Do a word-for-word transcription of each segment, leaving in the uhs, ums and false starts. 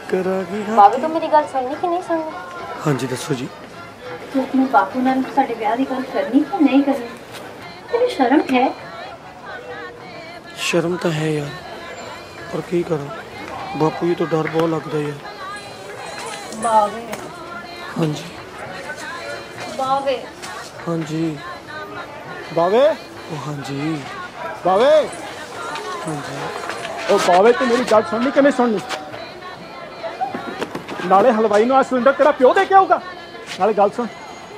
करागी बाबू तो मेरी गल सुननी कि नहीं सुननी? हाँ जी दसो जी। तू अपने बापू नाल साडे ब्याह दी गल करनी कि नहीं करनी? तेरी शर्म है? शर्म तो है यार, पर की करूं, बापू जी तो डर बहुत लगता यार। बावे हाँ जी बावे हाँ जी बावे ओ हाँ जी बावे हाँ जी ओ बावे तू मेरी गल सुननी कि नहीं सुननी? नाले हलवाई नूं आ सिलेंडर तेरा प्यो दे के आऊगा। नाले गल सुन,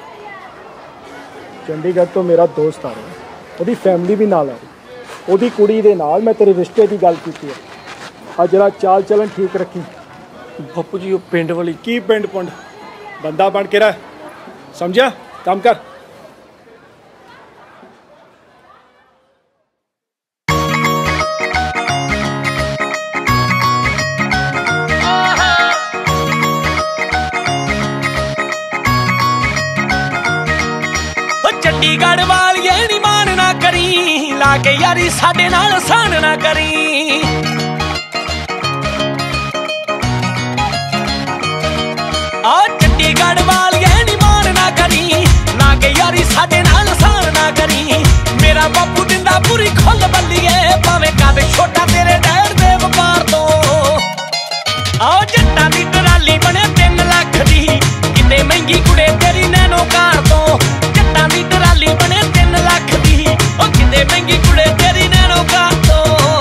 चंडीगढ़ तो मेरा दोस्त आ रहा है, ओदी फैमिली भी नाल आ रही, ओदी कुड़ी दे नाल मैं तेरे रिश्ते की गल कीती है। आ जरा चाल चलन ठीक रखी। बापू जी वो पिंड वाली की पिंड पुंड, बंदा बन के रह, समझा? काम कर। चंडीगढ़ वालिए नी मान ना करी, लाके यारी साडे नाल सान ना करी। आ चंडीगढ़ वालिए नी मान ना करी, लाके यारी साडे नाल सान ना करी। मेरा बापू दिंदा पूरी खुल बल्लीए, भावें कद छोटा तेरे डैड दे वपार तो। आओ जट्टां दी टराली बने तीन लख दी, किते महंगी कुड़े तेरी नैनो कार तो। जट्टां दी टराली बने तीन लख दी, ओ किते महंगी कुड़े तेरी नैनो कार तो।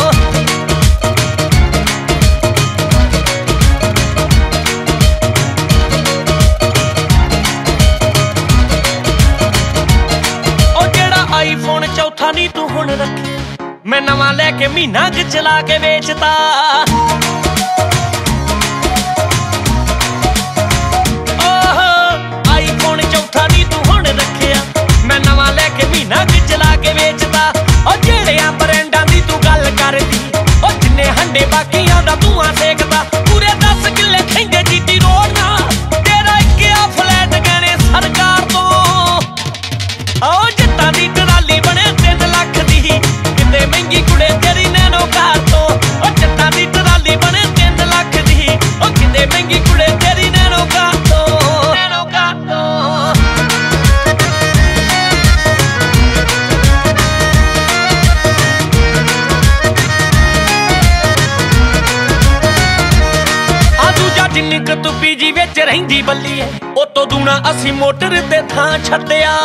ओ जेड़ा आईफोन चौथा नी तू हुण रखे, मैं नवां लैके महीना क चला के वेचता। मैं नवा लैके महीना क चला के वेचदा। और जेड़ियां ब्रांडां दी तू गल करदी, ओ जिन्ने हंडे बाकियां दा धुआं सेकदा। पूरे दस किले खैंदे जीटी रोड ना, तेरा इक्किया फ्लैट गहने सरकार तो। ओ जट्टां दी टराली बने तीन लख दी, किते महंगी कुड़े तेरी नैनो कार तो। ओ जट्टां दी टराली बने तीन लख दी, ओ किते महंगी कुड़े तेरी नैनो कार तो। नैनो कार तो जिन्नी क तू पीजी विच रहिंदी बल्ली है, ओ तो दूना असी मोटर ते थां छड्डिया।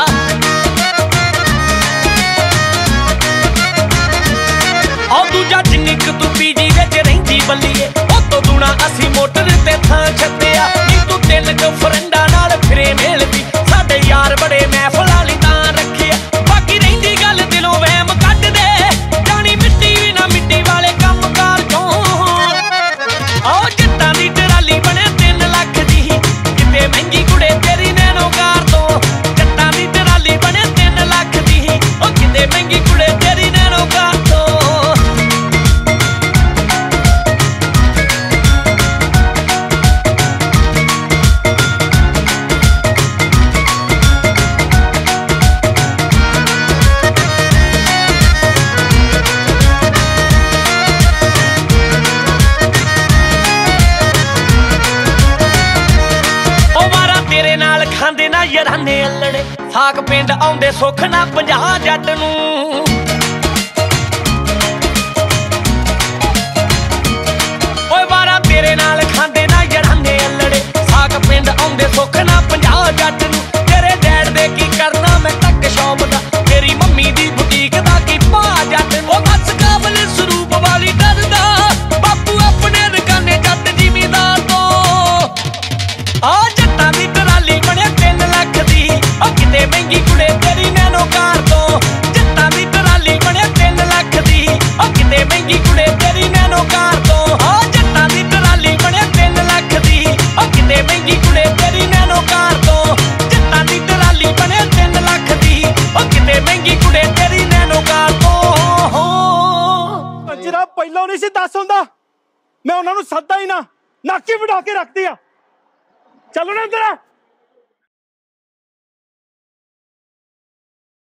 ओ दूजा जिन्नी क तू पीजी विच रहिंदी बल्ली है, ओ तो दूना असी मोटर ते थां छड्डिया। नी तू तिन क फ्रेंडां नाल फिरे मेलदी, साडे यार बड़े महफल वाली तां रखिया। बाकी रहिंदी गल दिलों वहम कढ दे, जानी मिट्टी भी ना मिट्टी वाले कम कार चों। ओ जट्टां दी टराली बने तीन लख दी, किते महंगी कुड़े तेरी नैनो कार तो। जट्टां दी टराली बने तीन लख दी, ओ किते महंगी कुड़े तेरी नैनो कार तो। खांदे ना यराने अल्लड़े, साग पिंड आउंदे सुख ना पंजाह जट नूं। ओए वारा तेरे नाल खांदे ना यराने अल्लड़े, साग पिंड आउंदे सुख ना पंजाह जट नूं। तेरे डैड दे की करना मैं टक शॉप दा, तेरी मम्मी दी बुटीक दा की पा जट। ओ बस काबल स्वरूप वाली डरदा, बापू अपने दुकाने जट जिमीदार तो। आ जट्टां दी टराली बने तीन लख दी, ओ किते महंगी कुड़े तेरी नैनो कार तो। जट्टां दी टराली बने तीन लख दी, ओ किते महंगी कुड़े तेरी नैनो कार तो। आ जट्टां दी टराली बने तीन लख दी, ओ किते महंगी कुड़े तेरी नैनो कार तो। जट्टां दी टराली बने तीन लख दी, ओ किते महंगी कुड़े तेरी नैनो कार तो। जरा पहलों नहीं सी दस हुंदा, मैं उन्हां नूं सद्दा ही ना, नाकी वढा के रखदी आ। चलो ना इधर।